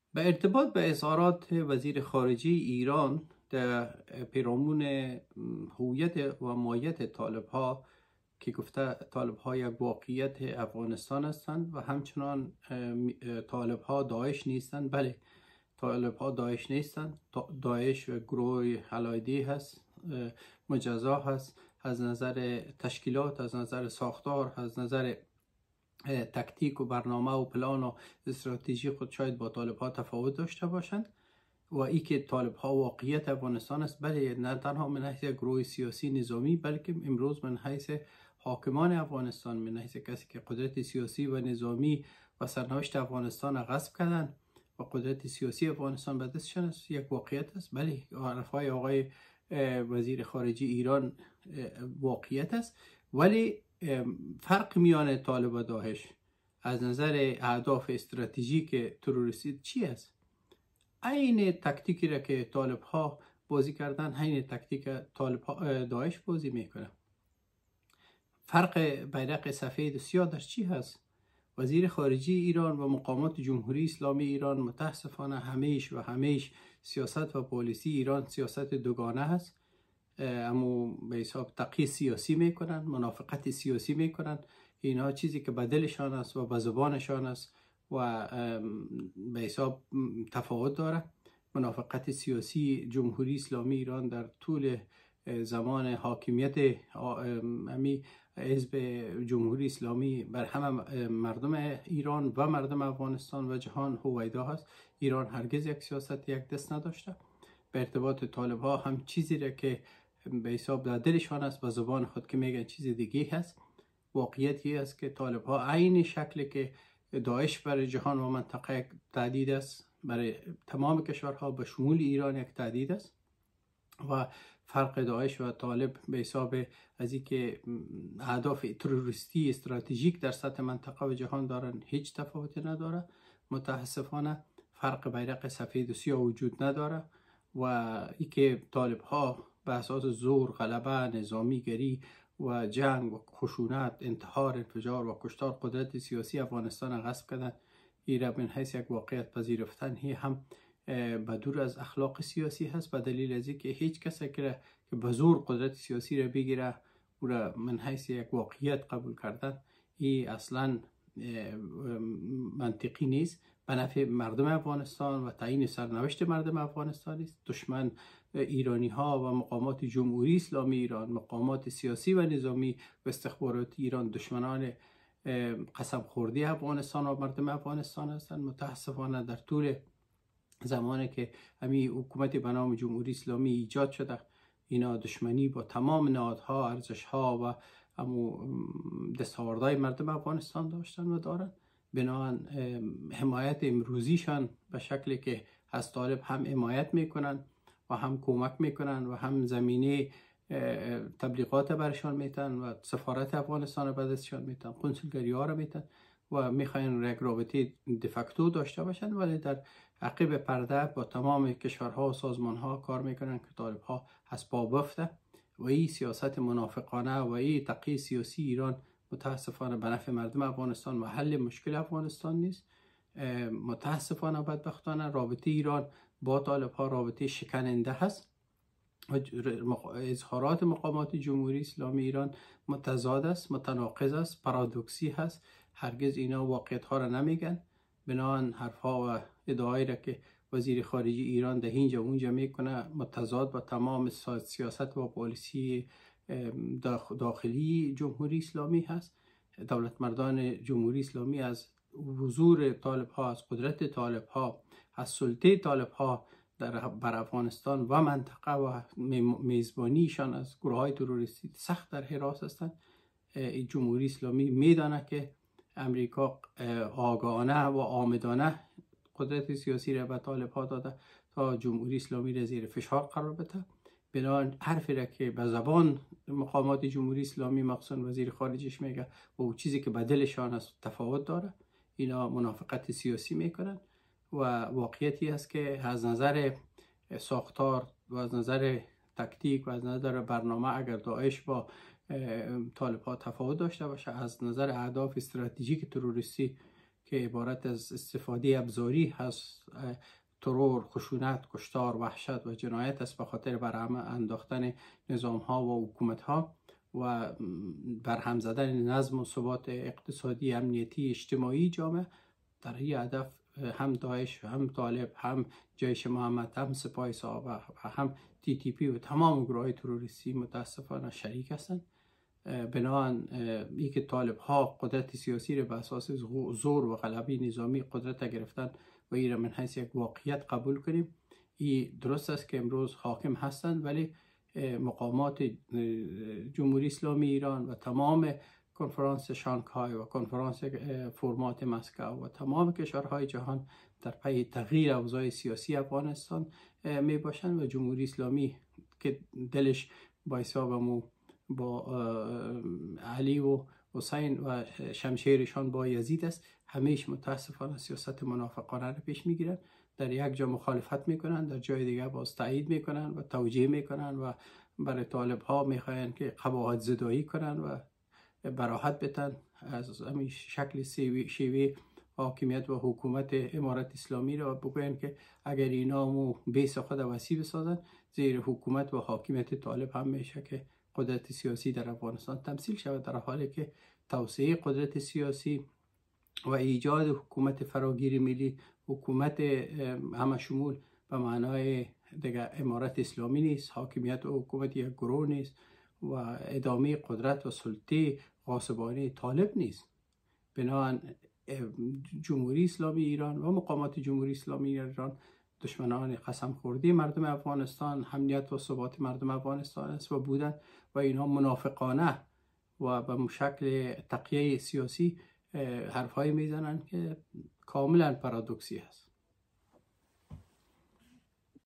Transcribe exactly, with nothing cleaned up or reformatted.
به ارتباط به اظهارات وزیر خارجه ایران در پیرامون هویت و ماهیت طالب ها که گفته طالب ها یک واقعیت افغانستان هستند و همچنان طالب ها داعش نیستند. بله، طالب ها داعش نیستند. داعش گروه علایدی هست، مجزا هست، از نظر تشکیلات، از نظر ساختار، از نظر تکتیک و برنامه و پلان و استراتژی خود شاید با طالب ها تفاوت داشته باشند و ای که طالب ها واقعیت افغانستان است، بله، نه تنها من حیث گروه سیاسی نظامی بلکه امروز من حیث حاکمان افغانستان، من حیث کسی که قدرت سیاسی و نظامی و سرنوشت افغانستان را غصب کردن و قدرت سیاسی افغانستان به دستشان است، یک واقعیت است. بله، حرفای آقای وزیر خارجه ایران واقعیت است، ولی فرق میان طالب و داعش از نظر اهداف استراتژیک تروریستی چی است؟ عین تکتیکی را که طالب ها بازی کردن، عین تکتیک طالب ها داعش بازی میکنه. فرق بیرق سفید و سیاه در چی هست؟ وزیر خارجه ایران و مقامات جمهوری اسلامی ایران متاسفانه همیش و همیش سیاست و پالیسی ایران سیاست دوگانه هست. اما به حساب تقی سیاسی میکنن، منافقت سیاسی میکنن. اینا چیزی که به دلشان است و به زبانشان است و به حساب تفاوت داره. منافقت سیاسی جمهوری اسلامی ایران در طول زمان حاکمیت امی حزب جمهوری اسلامی بر همه مردم ایران و مردم افغانستان و جهان هویدا هست. ایران هرگز یک سیاست یک دست نداشته. به ارتباط طالب ها هم چیزی را که به حساب در دلشان است و زبان خود که میگن چیز دیگه هست. واقعیتی است که طالب ها عین شکلی که داعش برای جهان و منطقه تهدید است، برای تمام کشورها به شمول ایران یک تهدید است. و فرق داعش و طالب به حساب از اینکه اهداف تروریستی استراتژیک در سطح منطقه و جهان دارن هیچ تفاوتی نداره. متاسفانه فرق بیرق سفید و سیاه وجود نداره و اینکه طالب ها به اساس زور، غلبه، نظامیگری و جنگ و خشونت، انتحار، انفجار و کشتار قدرت سیاسی افغانستان را غصب کردن، این را من حیث یک واقعیت پذیرفتن هی هم به دور از اخلاق سیاسی هست، به دلیل از اینکه هیچ کسی که به زور قدرت سیاسی را بگیره او را من حیث یک واقعیت قبول کردن، این اصلا منطقی نیست. به نفع مردم افغانستان و تعیین سرنوشت مردم افغانستان است. دشمن ایرانی ها و مقامات جمهوری اسلامی ایران، مقامات سیاسی و نظامی و استخباراتی ایران دشمنان قسم خوردی افغانستان و مردم افغانستان هستند. متاسفانه در طول زمانی که همین حکومت به نام جمهوری اسلامی ایجاد شده، اینا دشمنی با تمام نهادها، ارزشها و امو دستاوردهای مردم افغانستان داشتن و دارن. بنابراین حمایت امروزیشان به شکلی که از طالب هم حمایت میکنن و هم کمک میکنن و هم زمینه تبلیغات برشان میتن و سفارت افغانستان رو به دستشان میتن، کنسولگری ها رو میتن و میخواین یک رابطه دفکتو داشته باشن، ولی در عقب پرده با تمام کشورها و سازمانها کار میکنن که طالب ها از پا بفته و این سیاست منافقانه و این تقی سیاسی ایران متاسفانه به نفع مردم افغانستان و حل مشکل افغانستان نیست. متاسفانه بدبختانه رابطه ایران با طالب ها رابطه شکننده هست و اظهارات مقامات جمهوری اسلامی ایران متضاد است، متناقض است، پارادوکسی هست. هرگز اینا واقعیت ها را نمیگن. بنابراین حرفها و ادعایی را که وزیر خارجه ایران در اینجا اونجا میکنه متضاد با تمام سیاست و پالیسی داخلی جمهوری اسلامی هست. دولت مردان جمهوری اسلامی از حضور طالب ها، از قدرت طالب ها، از سلطه طالب ها در بر افغانستان و منطقه و میزبانیشان از گروه های تروریستی سخت در حراس هستند. جمهوری اسلامی میدانه که امریکا آگاهانه و آمدانه قدرت سیاسی را به طالب ها داده تا جمهوری اسلامی را زیر فشار قرار بده. بنابراین حرفی را که به زبان مقامات جمهوری اسلامی مخصوصا وزیر خارجش میگه و او چیزی که به دلشان است تفاوت داره. اینا منافقت سیاسی میکنن و واقعیتی است که از نظر ساختار و از نظر تکتیک و از نظر برنامه اگر داعش با طالب ها تفاوت داشته باشه، از نظر اهداف استراتژیک تروریستی که عبارت از استفاده ابزاری هست، ترور، خشونت، کشتار، وحشت و جنایت است به خاطر برهم انداختن نظام ها و حکومت ها و برهم زدن نظم و ثبات اقتصادی، امنیتی، اجتماعی جامعه. در این هدف هم داعش، هم طالب، هم جیش محمد، هم سپاه صحابه و هم تی تی پی و تمام گروه های تروریستی متاسفانه شریک هستند. بنابراین ای که طالب ها قدرت سیاسی را به اساس زور و غلبه نظامی قدرت گرفتن و این را من حیث یک واقعیت قبول کنیم، این درست است که امروز حاکم هستند، ولی مقامات جمهوری اسلامی ایران و تمام کنفرانس شانگهای و کنفرانس فرمات مسکو و تمام کشورهای جهان در پی تغییر اوضاع سیاسی افغانستان می باشند و جمهوری اسلامی که دلش با حسابمو با علی و حسین و شمشیرشان با یزید است، همیشه متاسفانه سیاست منافقانه را پیش میگیرند. در یک جا مخالفت میکنن، در جای دیگه باز تایید میکنن و توجیه میکنن و برای طالب ها میخواین که قباحت زدایی کنن و براحت بتن از همین شکل شیوه حاکمیت و حکومت امارت اسلامی را بگوین که اگر اینا مو بیس خود وسیع بسازن، زیر حکومت و حاکمیت طالب هم میشه که قدرت سیاسی در افغانستان تمثیل شود، در حالی که توسعه قدرت سیاسی و ایجاد حکومت فراگیر ملی، حکومت همه شمول به معنای دیگه امارت اسلامی نیست، حاکمیت و حکومت یک گروه نیست و ادامه قدرت و سلطه غاصبانه طالب نیست. بنابراین جمهوری اسلامی ایران و مقامات جمهوری اسلامی ایران دشمنان قسم خوردی مردم افغانستان، امنیت و ثبات مردم افغانستان است و بودن و اینها منافقانه و به شکل تقیه سیاسی حرفهای میزنن که کاملا پارادوکسی است.